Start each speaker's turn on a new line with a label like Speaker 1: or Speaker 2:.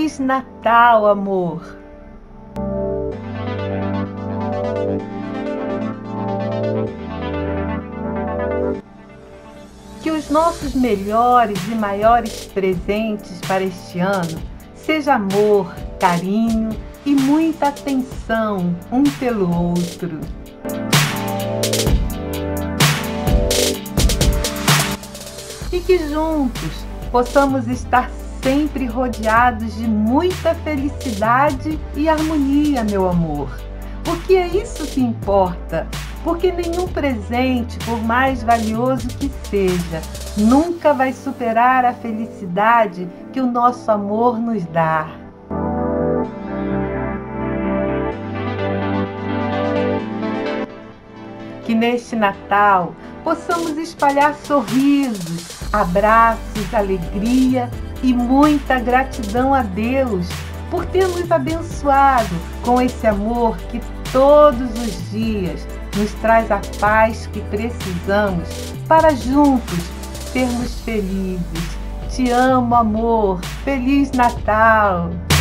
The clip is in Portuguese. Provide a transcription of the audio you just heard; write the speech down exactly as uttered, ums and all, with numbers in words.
Speaker 1: Feliz Natal, amor! Que os nossos melhores e maiores presentes para este ano seja amor, carinho e muita atenção um pelo outro. E que juntos possamos estar sempre rodeados de muita felicidade e harmonia, meu amor. Porque é isso que importa. Porque nenhum presente, por mais valioso que seja, nunca vai superar a felicidade que o nosso amor nos dá. Que neste Natal possamos espalhar sorrisos, abraços, alegria e muita gratidão a Deus por ter nos abençoado com esse amor que todos os dias nos traz a paz que precisamos para juntos sermos felizes. Te amo, amor. Feliz Natal!